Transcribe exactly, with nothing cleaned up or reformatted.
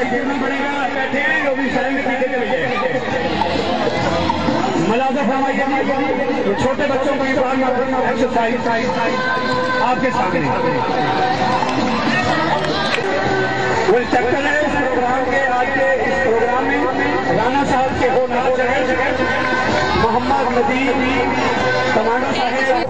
गिरना पड़ेगा, बैठे हैं वो भी शर्म के पीछे चले मलाजा फरमाइए। तो छोटे बच्चों को एक्सरसाइज आपके सामने वो चक्कर है इस प्रोग्राम के। आज के इस प्रोग्राम में राना साहब के हो नाच रहे मोहम्मद नदीम तमाना साहेब,